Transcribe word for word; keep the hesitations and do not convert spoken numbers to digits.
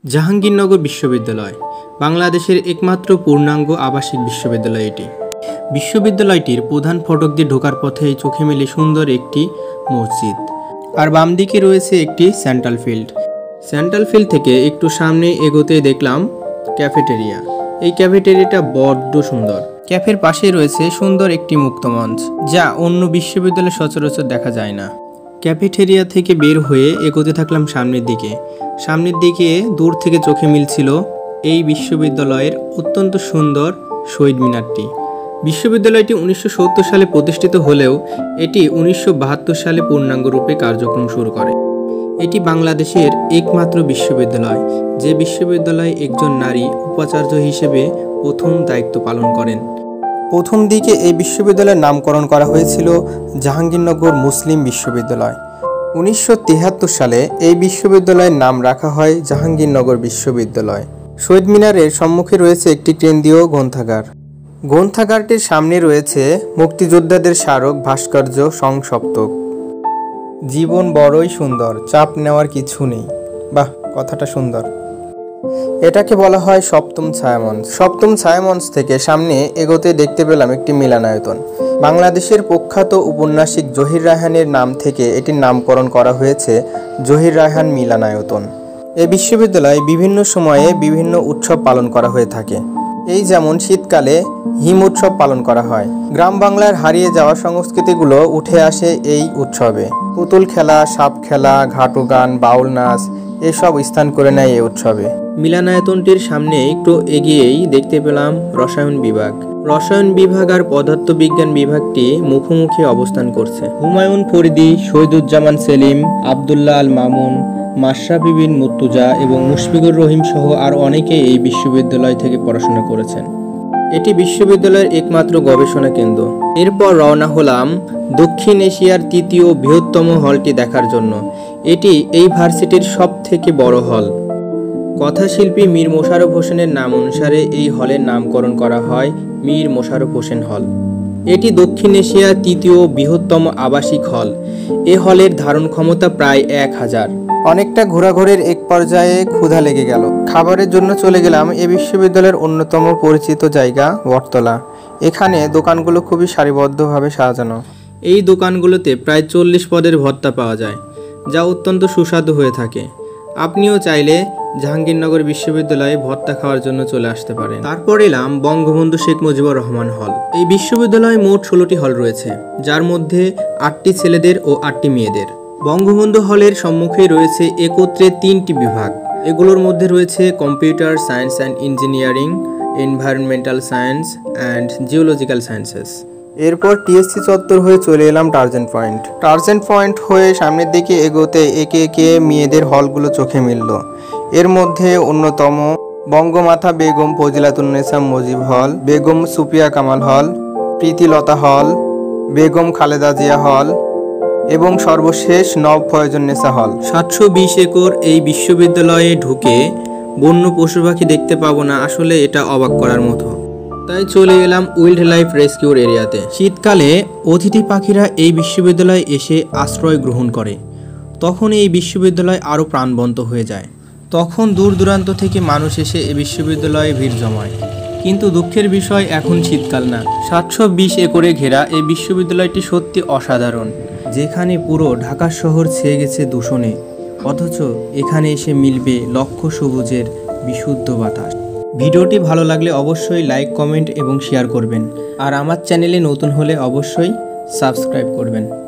জাহাঙ্গীরনগর বিশ্ববিদ্যালয় বাংলাদেশের একমাত্র পূর্ণাঙ্গ আবাসিক বিশ্ববিদ্যালয়। এটি বিশ্ববিদ্যালয়টির প্রধান ফটক দিয়ে ঢোকার পথে চোখে মেলে সুন্দর একটি মসজিদ, আর বাম দিকে রয়েছে একটি সেন্ট্রাল ফিল্ড। সেন্ট্রাল ফিল্ড থেকে একটু সামনে এগোতে দেখলাম ক্যাফেটেরিয়া। এই ক্যাফেটেরিয়াটা বড্ড সুন্দর। ক্যাফের পাশে রয়েছে সুন্দর একটি মুক্ত মঞ্চ, যা অন্য বিশ্ববিদ্যালয়ে সচরাচর দেখা যায় না। ক্যাফেটেরিয়া থেকে বের হয়ে এগোতে থাকলাম সামনের দিকে। সামনের দিকে দূর থেকে চোখে মিলছিল এই বিশ্ববিদ্যালয়ের অত্যন্ত সুন্দর শহীদ মিনারটি। বিশ্ববিদ্যালয়টি উনিশশো সত্তর সালে প্রতিষ্ঠিত হলেও এটি উনিশশো বাহাত্তর সালে পূর্ণাঙ্গ রূপে কার্যক্রম শুরু করে। এটি বাংলাদেশের একমাত্র বিশ্ববিদ্যালয় যে বিশ্ববিদ্যালয়ে একজন নারী উপাচার্য হিসেবে প্রথম দায়িত্ব পালন করেন। প্রথম দিকে এই বিশ্ববিদ্যালয়ের নামকরণ করা হয়েছিল জাহাঙ্গীরনগর মুসলিম বিশ্ববিদ্যালয়। উনিশশো তিয়াত্তর সালে এই বিশ্ববিদ্যালয়ের নাম রাখা হয় জাহাঙ্গীরনগর বিশ্ববিদ্যালয়। শহীদ মিনারের সম্মুখে রয়েছে একটি কেন্দ্রীয় গ্রন্থাগার। গ্রন্থাগারটির সামনে রয়েছে মুক্তিযোদ্ধাদের স্মারক ভাস্কর্য সংসপ্তক। জীবন বড়ই সুন্দর, চাপ নেওয়ার কিছু নেই। বাহ, কথাটা সুন্দর। এটাকে বলা হয় সপ্তম ছায়ামঞ্চ। সপ্তম ছায়ামঞ্চ থেকে সামনে এগোতে দেখতে পেলাম একটি মিলনায়তন। বাংলাদেশের প্রখ্যাত উপন্যাসিক জহির রায়হানের নাম থেকে এটির নামকরণ করা হয়েছে জহির রায়হান মিলনায়তন। এই বিশ্ববিদ্যালয়ে বিভিন্ন সময়ে বিভিন্ন উৎসব পালন করা হয়ে থাকে। এই যেমন শীতকালে হিম উৎসব পালন করা হয়। গ্রাম বাংলার হারিয়ে যাওয়া সংস্কৃতিগুলো উঠে আসে এই উৎসবে। পুতুল খেলা, সাপ খেলা, ঘাটু গান, বাউল নাচ এসব স্থান করে নেয় এই উৎসবে। মিলনায়তনটির সামনে একটু এগিয়েই দেখতে পেলাম রসায়ন বিভাগ। রসায়ন বিভাগ আর পদার্থবিজ্ঞান বিভাগটি মুখোমুখি অবস্থান করছে। হুমায়ুন ফরিদি, শহীদুজ্জামান সেলিম, আবদুল্লাহ আল মামুন, মাশরাফি বিন মুর্তজা এবং মুশফিকুর রহিম সহ আর অনেকেই এই বিশ্ববিদ্যালয় থেকে পড়াশোনা করেছেন। এটি বিশ্ববিদ্যালয়ের একমাত্র গবেষণা কেন্দ্র। এরপর রওনা হলাম দক্ষিণ এশিয়ার তৃতীয় বৃহত্তম হলটি দেখার জন্য। এটি এই ভার্সিটির সব থেকে বড় হল। কথাশিল্পী মীর মোশাররফ হোসেনের নাম অনুসারে এই হলের নামকরণ করা হয় মীর মোশাররফ হোসেন হল। এটি দক্ষিণ এশিয়ার তৃতীয় বৃহত্তম আবাসিক হল। এ হলের ধারণ ক্ষমতা প্রায় এক হাজার। অনেকটা ঘোরাঘুরির এক পর্যায়ে ক্ষুধা লেগে গেল। খাবারের জন্য চলে গেলাম এ বিশ্ববিদ্যালয়ের অন্যতম পরিচিত জায়গা বটতলা। এখানে দোকানগুলো খুবই সারিবদ্ধভাবে সাজানো। এই দোকানগুলোতে প্রায় চল্লিশ পদের ভর্তা পাওয়া যায়, যা অত্যন্ত সুস্বাদু হয়ে থাকে। আপনিও চাইলে জাহাঙ্গীরনগর বিশ্ববিদ্যালয়ে ভর্তা খাওয়ার জন্য চলে আসতে পারেন। তারপর এলাম বঙ্গবন্ধু শেখ মুজিবুর রহমান হল। এই বিশ্ববিদ্যালয়ে মোট ষোলোটি হল রয়েছে, যার মধ্যে আটটি ছেলেদের ও আটটি মেয়েদের। বঙ্গবন্ধু হলের সম্মুখে রয়েছে একত্রে তিনটি বিভাগ। এগুলোর মধ্যে রয়েছে computer science and engineering, environmental science and geological sciences. এরপর টিএসসি চত্বর হয়ে চলে এলাম টার্জেন্ট পয়েন্ট। টার্জেন্ট পয়েন্ট হয়ে সামনের দিকে এগোতে একে একে মেয়েদের হলগুলো চোখে মিলল। এর মধ্যে অন্যতম বঙ্গমাতা বেগম ফজিলাতুন্নেসা মুজিব হল, বেগম সুফিয়া কামাল হল, প্রীতিলতা হল, বেগম খালেদা জিয়া হল এবং সর্বশেষ নব ফয়জুন্নেসা হল। সাতশো বিশ একর এই বিশ্ববিদ্যালয়ে ঢুকে বন্য পশু পাখি দেখতে পাবো না, আসলে এটা অবাক করার মতো। তাই চলে এলাম ওয়াইল্ড লাইফ রেস্কিউর এরিয়াতে। শীতকালে অতিথি পাখিরা এই বিশ্ববিদ্যালয়ে এসে আশ্রয় গ্রহণ করে। তখন এই বিশ্ববিদ্যালয় আরও প্রাণবন্ত হয়ে যায়। তখন দূর দূরান্ত থেকে মানুষ এসে এই বিশ্ববিদ্যালয়ে ভিড় জমায়। কিন্তু দুঃখের বিষয় এখন শীতকাল না। সাতশো বিশ একরে ঘেরা এই বিশ্ববিদ্যালয়টি সত্যি অসাধারণ, যেখানে পুরো ঢাকা শহর ছেয়ে গেছে দূষণে, অথচ এখানে এসে মিলবে লক্ষ সবুজের বিশুদ্ধ বাতাস। ভিডিওটি ভালো লাগলে অবশ্যই লাইক, কমেন্ট এবং শেয়ার করবেন। আর আমার চ্যানেলে নতুন হলে অবশ্যই সাবস্ক্রাইব করবেন।